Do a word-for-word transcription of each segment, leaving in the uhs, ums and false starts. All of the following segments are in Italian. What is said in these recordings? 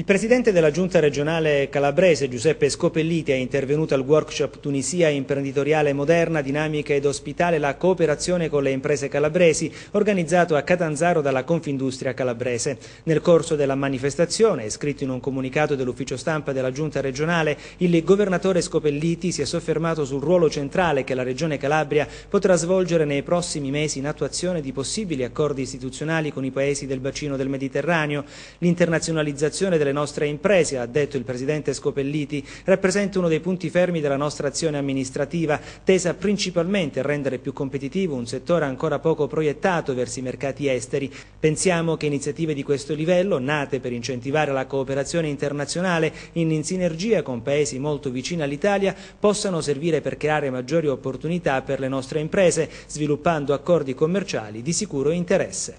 Il presidente della giunta regionale calabrese Giuseppe Scopelliti è intervenuto al workshop Tunisia imprenditoriale moderna, dinamica ed ospitale, la cooperazione con le imprese calabresi, organizzato a Catanzaro dalla Confindustria calabrese. Nel corso della manifestazione, scritto in un comunicato dell'ufficio stampa della giunta regionale, il governatore Scopelliti si è soffermato sul ruolo centrale che la regione Calabria potrà svolgere nei prossimi mesi in attuazione di possibili accordi istituzionali con i paesi del bacino del Mediterraneo. L'internazionalizzazione delle nostre imprese, ha detto il presidente Scopelliti, rappresenta uno dei punti fermi della nostra azione amministrativa, tesa principalmente a rendere più competitivo un settore ancora poco proiettato verso i mercati esteri. Pensiamo che iniziative di questo livello, nate per incentivare la cooperazione internazionale in sinergia con paesi molto vicini all'Italia, possano servire per creare maggiori opportunità per le nostre imprese, sviluppando accordi commerciali di sicuro interesse.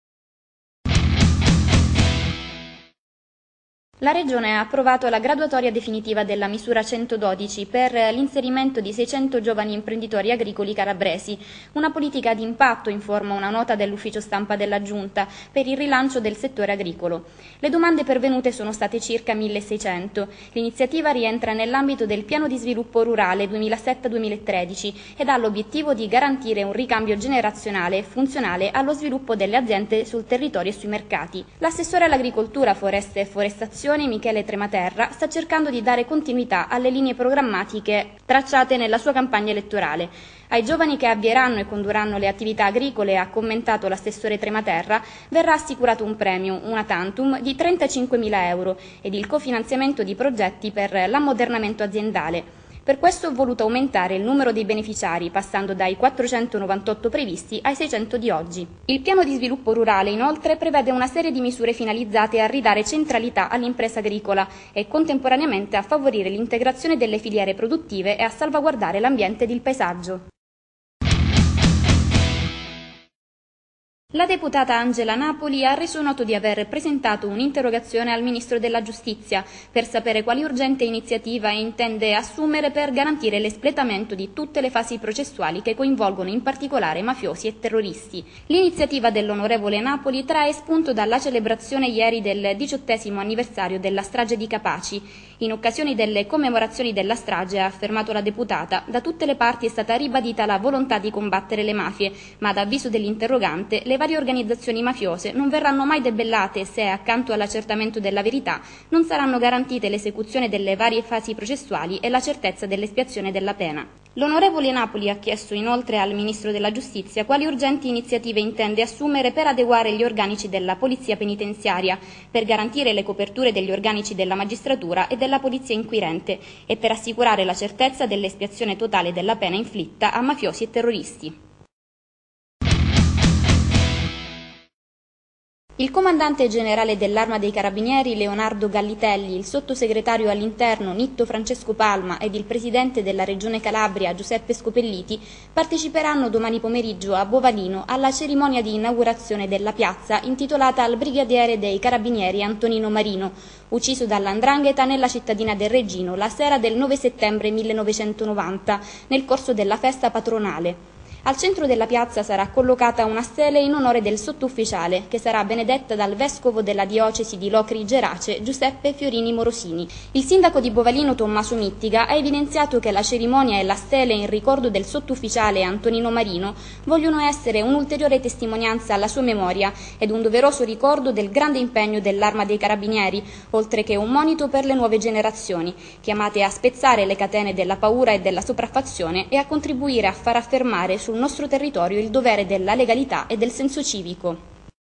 La Regione ha approvato la graduatoria definitiva della misura centododici per l'inserimento di seicento giovani imprenditori agricoli calabresi, una politica di impatto, informa una nota dell'ufficio stampa della Giunta, per il rilancio del settore agricolo. Le domande pervenute sono state circa milleseicento. L'iniziativa rientra nell'ambito del Piano di Sviluppo Rurale duemilasette duemilatredici ed ha l'obiettivo di garantire un ricambio generazionale funzionale allo sviluppo delle aziende sul territorio e sui mercati. L'assessore all'agricoltura, foreste e forestazione Michele Trematerra sta cercando di dare continuità alle linee programmatiche tracciate nella sua campagna elettorale. Ai giovani che avvieranno e condurranno le attività agricole, ha commentato l'assessore Trematerra, verrà assicurato un premio, una tantum, di trentacinquemila euro ed il cofinanziamento di progetti per l'ammodernamento aziendale. Per questo ho voluto aumentare il numero dei beneficiari, passando dai quattrocentonovantotto previsti ai seicento di oggi. Il piano di sviluppo rurale, inoltre, prevede una serie di misure finalizzate a ridare centralità all'impresa agricola e contemporaneamente a favorire l'integrazione delle filiere produttive e a salvaguardare l'ambiente ed il paesaggio. La deputata Angela Napoli ha reso noto di aver presentato un'interrogazione al Ministro della Giustizia per sapere quali urgente iniziativa intende assumere per garantire l'espletamento di tutte le fasi processuali che coinvolgono in particolare mafiosi e terroristi. L'iniziativa dell'onorevole Napoli trae spunto dalla celebrazione ieri del diciottesimo anniversario della strage di Capaci. In occasione delle commemorazioni della strage, ha affermato la deputata, da tutte le parti è stata ribadita la volontà di combattere le mafie, ma ad avviso dell'interrogante le varie organizzazioni mafiose non verranno mai debellate se, accanto all'accertamento della verità, non saranno garantite l'esecuzione delle varie fasi processuali e la certezza dell'espiazione della pena. L'onorevole Napoli ha chiesto inoltre al Ministro della Giustizia quali urgenti iniziative intende assumere per adeguare gli organici della Polizia Penitenziaria, per garantire le coperture degli organici della magistratura e della Polizia Inquirente e per assicurare la certezza dell'espiazione totale della pena inflitta a mafiosi e terroristi. Il comandante generale dell'Arma dei Carabinieri Leonardo Gallitelli, il sottosegretario all'interno Nitto Francesco Palma ed il presidente della Regione Calabria Giuseppe Scopelliti parteciperanno domani pomeriggio a Bovalino alla cerimonia di inaugurazione della piazza intitolata al brigadiere dei Carabinieri Antonino Marino, ucciso dall'Andrangheta nella cittadina del Reggino la sera del nove settembre millenovecentonovanta nel corso della festa patronale. Al centro della piazza sarà collocata una stele in onore del sottufficiale, che sarà benedetta dal vescovo della diocesi di Locri Gerace, Giuseppe Fiorini Morosini. Il sindaco di Bovalino, Tommaso Mittiga, ha evidenziato che la cerimonia e la stele in ricordo del sottufficiale Antonino Marino vogliono essere un'ulteriore testimonianza alla sua memoria ed un doveroso ricordo del grande impegno dell'Arma dei Carabinieri, oltre che un monito per le nuove generazioni, chiamate a spezzare le catene della paura e della sopraffazione e a contribuire a far affermare sul nostro territorio il dovere della legalità e del senso civico.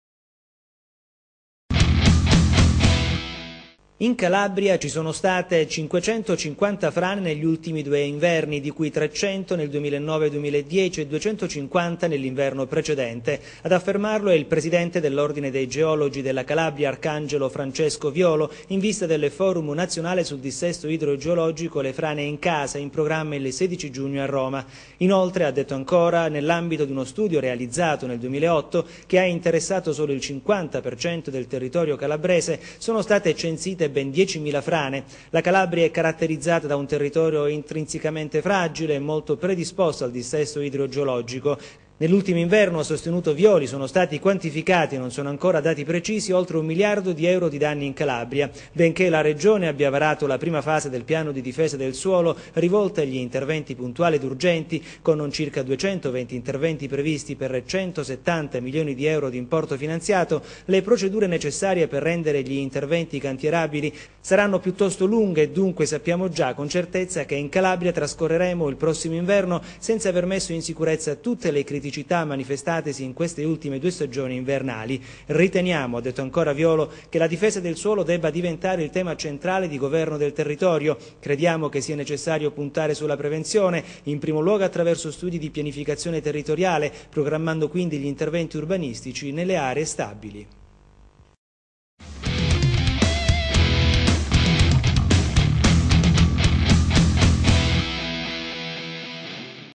In Calabria ci sono state cinquecentocinquanta frane negli ultimi due inverni, di cui trecento nel duemilanove duemiladieci e duecentocinquanta nell'inverno precedente. Ad affermarlo è il presidente dell'Ordine dei Geologi della Calabria, Arcangelo Francesco Violo, in vista del Forum Nazionale sul Dissesto Idrogeologico Le Frane in Casa, in programma il sedici giugno a Roma. Inoltre, ha detto ancora, nell'ambito di uno studio realizzato nel duemilaotto che ha interessato solo il cinquanta per cento del territorio calabrese, sono state censite ben diecimila frane. La Calabria è caratterizzata da un territorio intrinsecamente fragile e molto predisposto al dissesto idrogeologico. Nell'ultimo inverno, ha sostenuto Violi, sono stati quantificati, non sono ancora dati precisi, oltre un miliardo di euro di danni in Calabria, benché la Regione abbia varato la prima fase del piano di difesa del suolo rivolta agli interventi puntuali ed urgenti, con non circa duecentoventi interventi previsti per centosettanta milioni di euro di importo finanziato. Le procedure necessarie per rendere gli interventi cantierabili saranno piuttosto lunghe e dunque sappiamo già con certezza che in Calabria trascorreremo il prossimo inverno senza aver messo in sicurezza tutte le criticità manifestatesi in queste ultime due stagioni invernali. Riteniamo, ha detto ancora Violo, che la difesa del suolo debba diventare il tema centrale di governo del territorio. Crediamo che sia necessario puntare sulla prevenzione, in primo luogo attraverso studi di pianificazione territoriale, programmando quindi gli interventi urbanistici nelle aree stabili.